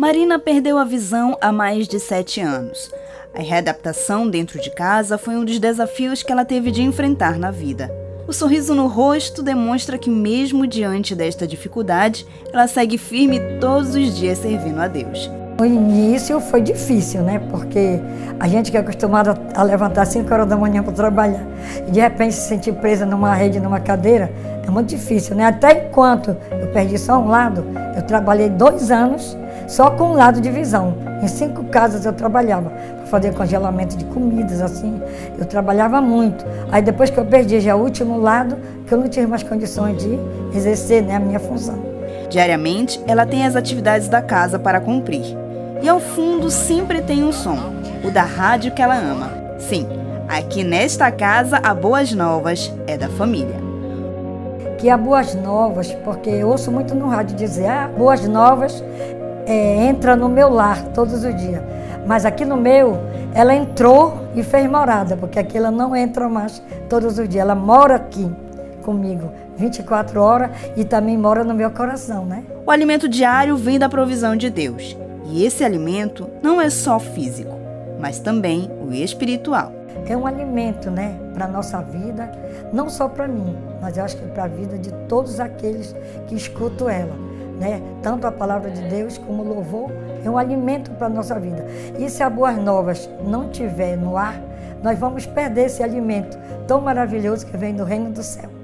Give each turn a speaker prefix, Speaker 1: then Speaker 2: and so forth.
Speaker 1: Marina perdeu a visão há mais de 7 anos. A readaptação dentro de casa foi um dos desafios que ela teve de enfrentar na vida. O sorriso no rosto demonstra que, mesmo diante desta dificuldade, ela segue firme todos os dias servindo a Deus.
Speaker 2: No início foi difícil, né? Porque a gente que é acostumado a levantar 5 horas da manhã para trabalhar e de repente se sentir presa numa rede, numa cadeira, é muito difícil, né? Até enquanto eu perdi só um lado, eu trabalhei 2 anos só com um lado de visão. Em 5 casas eu trabalhava para fazer congelamento de comidas, assim. Eu trabalhava muito. Aí depois que eu perdi já o último lado, que eu não tive mais condições de exercer, né, a minha função.
Speaker 1: Diariamente, ela tem as atividades da casa para cumprir. E ao fundo sempre tem um som, o da rádio que ela ama. Sim, aqui nesta casa a Boas Novas é da família.
Speaker 2: Que a Boas Novas, porque eu ouço muito no rádio dizer, Boas Novas entra no meu lar todos os dias. Mas aqui no meu, ela entrou e fez morada, porque aqui ela não entra mais todos os dias. Ela mora aqui comigo 24 horas e também mora no meu coração, né?
Speaker 1: O alimento diário vem da provisão de Deus. E esse alimento não é só físico, mas também o espiritual.
Speaker 2: É um alimento, né, para a nossa vida, não só para mim, mas eu acho que para a vida de todos aqueles que escutam ela, né? Tanto a palavra de Deus como o louvor é um alimento para a nossa vida. E se a Boas Novas não estiver no ar, nós vamos perder esse alimento tão maravilhoso que vem do reino do céu.